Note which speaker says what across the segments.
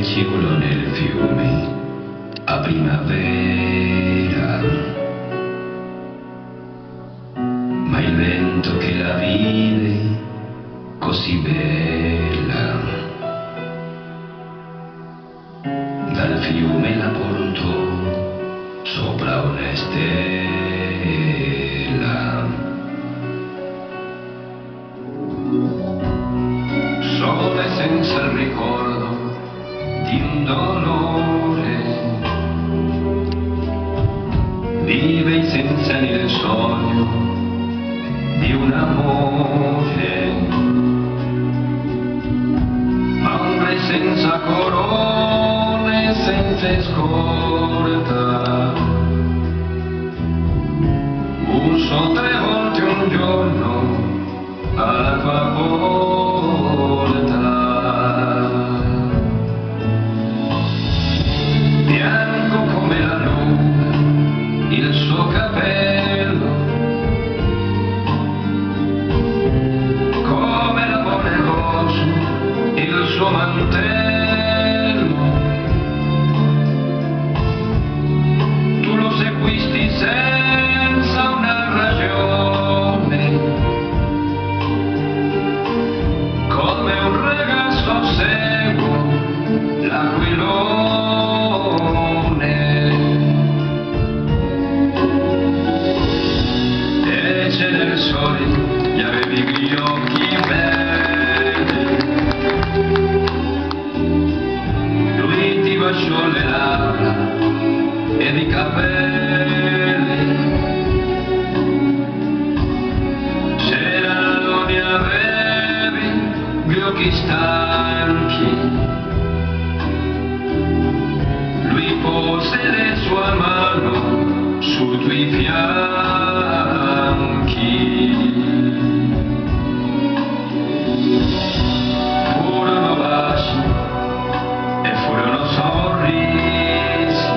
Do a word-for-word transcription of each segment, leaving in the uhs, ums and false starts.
Speaker 1: peciolo nel fiume a primavera, ma il vento che la vive così bella dal fiume la portò sopra una stella. Sole senza il ricordo di un dolore, vive senza il sogno di un amore, ombre senza corone, senza scorta, bussò tre volte un giorno alla tua porta. Bianco come la luna il suo capello, come l'amore rosso il suo mantello. Tu lo seguisti senza una ragione, come un ragazzo seguo l'aquilone. E c'è nel sole gli avevi gli occhi belli, lui ti baciò le labbra ed i capelli. C'era non ne avevi gli occhi stanchi, lui pose le sue mani sui tuoi fianchi. Furono baci e furono sorrisi,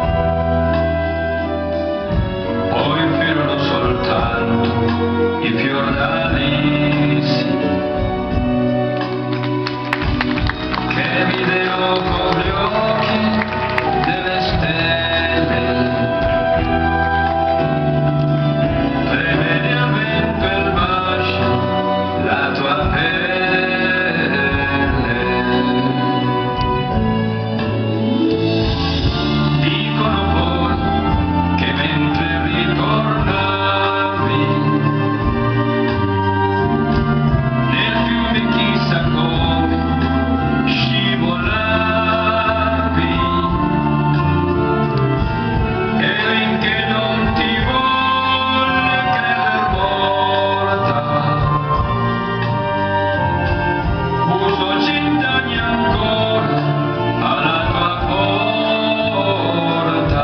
Speaker 1: poi furono soltanto i fiordalisi che videro con gli occhi delle stelle. Tremere al vento il bacio la tua pelle. Dicono poi che mentre ritornavi nel fiume chissà come scivolavi, e finché non ti volle creder morta, bussò cent'anni ancora alla tua porta.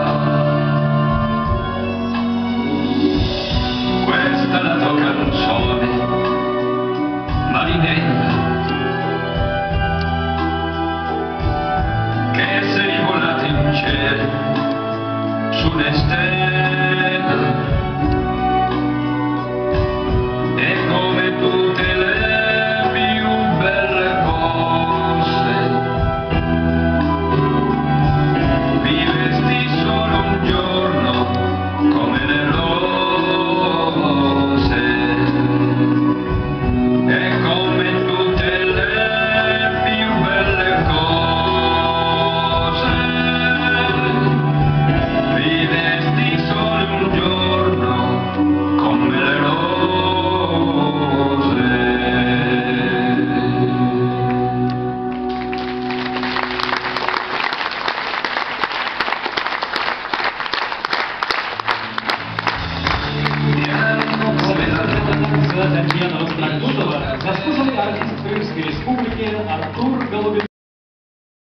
Speaker 1: Questa è la tua canzone, marinella, che sei volata in cielo su una stella.